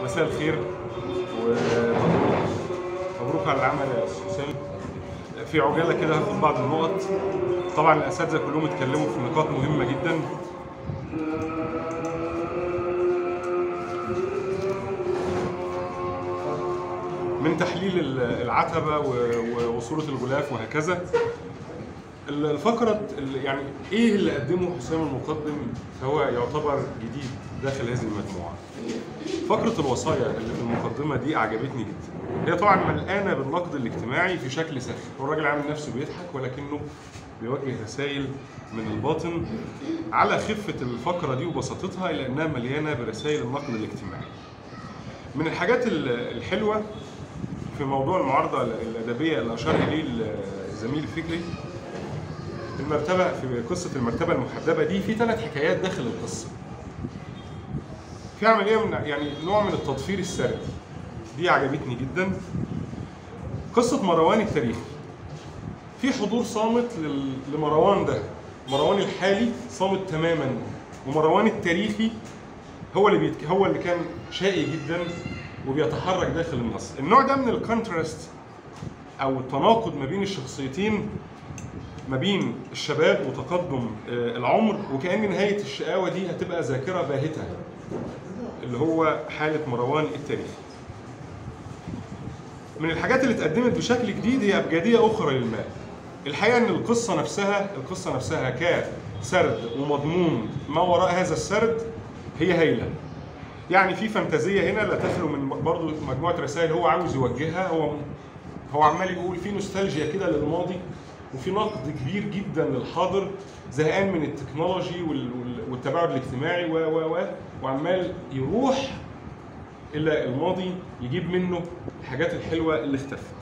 مساء الخير ومبروك على العمل يا استاذ حسام. في عجاله كده هاخد بعض النقط. طبعا الاساتذه كلهم اتكلموا في نقاط مهمه جدا. من تحليل العتبه وصوره الغلاف وهكذا. الفقره يعني ايه اللي قدمه حسام المقدم هو يعتبر جديد داخل هذه المجموعه. فقره الوصايا المقدمه دي اعجبتني جدا. هي طبعا ملقانه بالنقد الاجتماعي في شكل ساخر، والراجل عامل نفسه بيضحك ولكنه بيوجه رسائل من الباطن على خفه الفقره دي وبساطتها، الا انها مليانه برسائل النقد الاجتماعي. من الحاجات الحلوه في موضوع المعارضه الادبيه اللي اشار اليه الزميل فكري، المرتبه في قصه المرتبه المحدبه دي في 3 حكايات داخل القصه. في عمليه من يعني نوع من التضفير السردي، دي عجبتني جدا. قصه مروان التاريخي، في حضور صامت لمروان ده، مروان الحالي صامت تماما، ومروان التاريخي هو اللي كان شقي جدا وبيتحرك داخل النص. النوع ده من الكونتراست او التناقض ما بين الشخصيتين، ما بين الشباب وتقدم العمر، وكأن نهاية الشقاوة دي هتبقى ذاكرة باهتة، اللي هو حالة مروان التاريخي. من الحاجات اللي اتقدمت بشكل جديد هي أبجدية أخرى للماء. الحقيقة إن القصة نفسها كسرد ومضمون ما وراء هذا السرد هي هايلة. يعني في فانتازية هنا لا تخلو من برضه مجموعة رسائل هو عاوز يوجهها. هو عمال يقول في نوستالجيا كده للماضي، وفي نقد كبير جدا للحاضر، زهقان من التكنولوجي والتباعد الاجتماعي وعمال يروح الى الماضي يجيب منه الحاجات الحلوه اللي اختفت.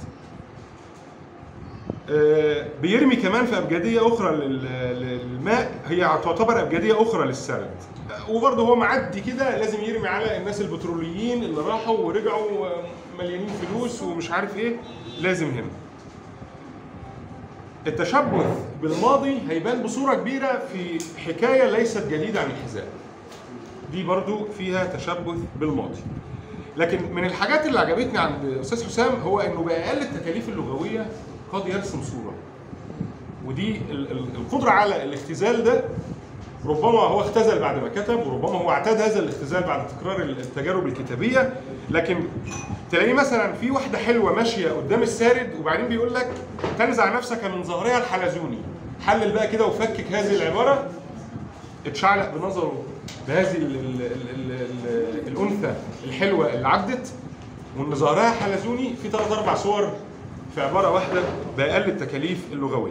بيرمي كمان في ابجديه اخرى للماء، هي تعتبر ابجديه اخرى للسرد، وبرضه هو معدي كده لازم يرمي على الناس البتروليين اللي راحوا ورجعوا مليانين فلوس ومش عارف ايه. لازم هنا التشبث بالماضي هيبان بصورة كبيرة في حكاية ليست جديدة عن الحذاء، دي برضو فيها تشبث بالماضي. لكن من الحاجات اللي عجبتني عند أستاذ حسام هو أنه بأقل التكاليف اللغوية قد يرسم صورة، ودي القدرة على الاختزال ده. ربما هو اختزل بعد ما كتب، وربما هو اعتاد هذا الاختزال بعد تكرار التجارب الكتابية. لكن تلاقيه مثلا في واحدة حلوة ماشية قدام السارد وبعدين بيقول لك تنزع نفسك من ظهرها الحلزوني. حلل بقى كده وفكك هذه العبارة، اتشعلق بنظره بهذه الأنثى الحلوة اللي عدت، وإن ظهرها حلزوني في 3-4 صور في عبارة واحدة بأقل التكاليف اللغوية.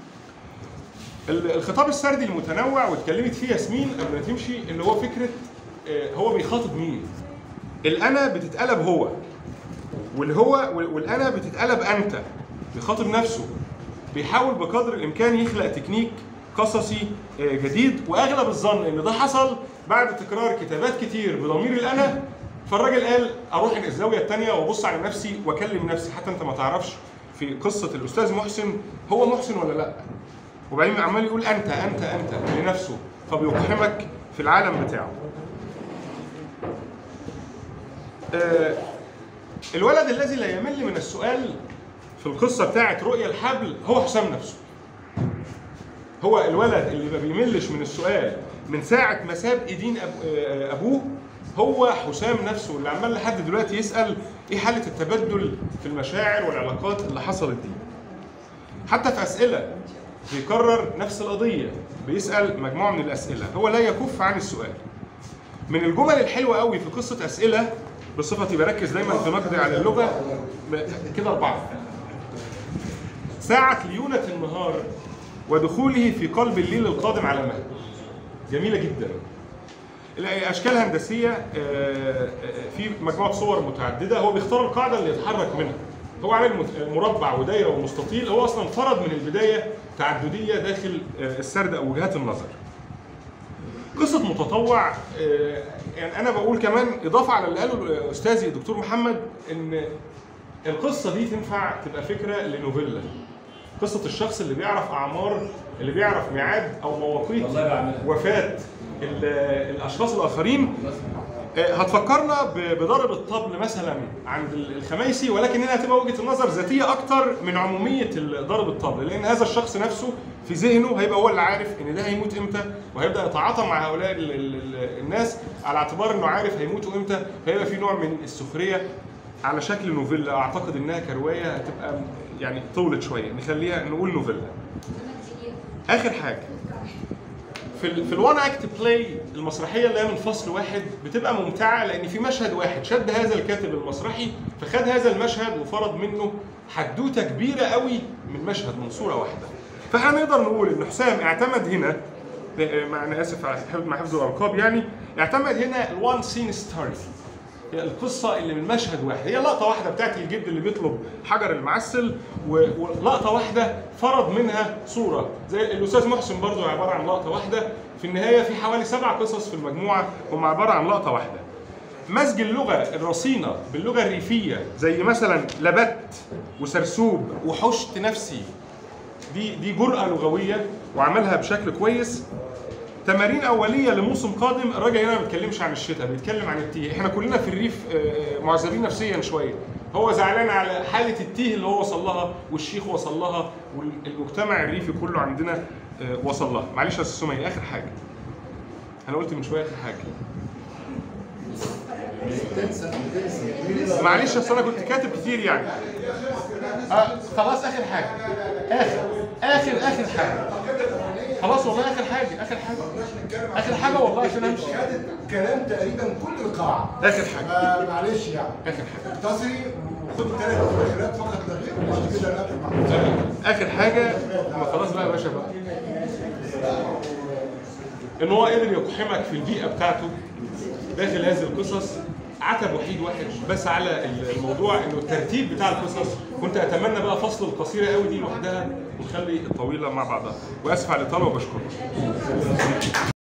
الخطاب السردي المتنوع واتكلمت فيه ياسمين قبل ما تمشي، اللي هو فكرة هو بيخاطب مين؟ الأنا بتتقلب هو، والأنا بتتقلب أنت، بيخاطب نفسه، بيحاول بقدر الإمكان يخلق تكنيك قصصي جديد. وأغلب الظن إن ده حصل بعد تكرار كتابات كتير بضمير الأنا، فالراجل قال أروح الزاوية الثانية وأبص على نفسي وأكلم نفسي حتى أنت ما تعرفش في قصة الأستاذ محسن هو محسن ولا لأ. وبعدين عمال يقول أنت أنت أنت لنفسه، فبيقحمك في العالم بتاعه. الولد الذي لا يمل من السؤال في القصة بتاعت رؤيا الحبل هو حسام نفسه. هو الولد اللي ما بيملش من السؤال من ساعة ما ساب ايدين أبوه هو حسام نفسه، اللي عمال لحد دلوقتي يسأل ايه حالة التبدل في المشاعر والعلاقات اللي حصلت دي. حتى في أسئلة بيكرر نفس القضية، بيسأل مجموعة من الأسئلة، هو لا يكف عن السؤال. من الجمل الحلوة قوي في قصة أسئلة، بصفتي بركز دايما في نقدي على اللغة كده 4. ساعة ليونة النهار ودخوله في قلب الليل القادم على مهد، جميلة جدا. أشكال هندسية في مجموعة صور متعددة، هو بيختار القاعدة اللي يتحرك منها. هو عامل مربع ودايرة ومستطيل، هو أصلا فرض من البداية تعددية داخل السرد أو وجهات النظر. قصة متطوع، يعني أنا بقول كمان إضافة على اللي قاله أستاذي الدكتور محمد، إن القصة دي تنفع تبقى فكرة لنوفيلا. قصة الشخص اللي بيعرف أعمار، اللي بيعرف ميعاد أو مواقيت وفاة الأشخاص الآخرين، هتفكرنا بضرب الطبل مثلا عند الخميسي، ولكن هنا هتبقى وجهه النظر ذاتيه اكتر من عموميه ضرب الطبل، لان هذا الشخص نفسه في ذهنه هيبقى هو اللي عارف ان ده هيموت امتى، وهيبدا يتعاطى مع هؤلاء الناس على اعتبار انه عارف هيموتوا امتى، فيبقى في نوع من السخريه على شكل نوفيلا. اعتقد انها كروايه هتبقى يعني طولت شويه، نخليها نقول نوفيلا. اخر حاجه في الوان اكت بلاي، المسرحيه اللي هي من فصل واحد، بتبقى ممتعه لان في مشهد واحد شد هذا الكاتب المسرحي فخد هذا المشهد وفرض منه حدوته كبيره قوي من مشهد من صوره واحده. فاحنا نقدر نقول ان حسام اعتمد هنا، انا اسف مع حفظ الالقاب يعني، اعتمد هنا الوان سين ستوري، هي القصه اللي من مشهد واحد، هي لقطه واحده بتاعت الجد اللي بيطلب حجر المعسل، ولقطه واحده فرض منها صوره، زي الاستاذ محسن برضو عباره عن لقطه واحده. في النهايه في حوالي 7 قصص في المجموعه هم عباره عن لقطه واحده. مزج اللغه الرصينه باللغه الريفيه زي مثلا لبت وسرسوب وحشت نفسي، دي جرأة لغويه وعملها بشكل كويس. تمارين اوليه لموسم قادم، الراجل هنا ما بيتكلمش عن الشتاء، بيتكلم عن التيه. احنا كلنا في الريف معذبين نفسيا شويه، هو زعلان على حاله التيه اللي هو وصل لها والشيخ وصل لها والمجتمع الريفي كله عندنا وصل لها. معلش يا استاذ سمية، اخر حاجه انا قلت من شويه، اخر حاجه معلش اصل انا كنت كاتب كتير يعني. خلاص اخر حاجه، اخر حاجه، خلاص والله اخر حاجه والله عشان امشي. كلام تقريبا كل القاعه. اخر حاجه معلش يعني. اخر حاجه اختصري وخد 3 مداخلات فقط لا غير، مش كده نقفل معاك. اخر حاجه، خلاص بقى يا باشا بقى، ان هو قدر يقحمك في البيئه بتاعته داخل هذه القصص. عتب وحيد واحد بس على الموضوع، انه الترتيب بتاع القصص، كنت اتمنى بقى فصل القصيره قوي دي لوحدها ونخلي الطويله مع بعضها. واسف على الاطاله وبشكرك.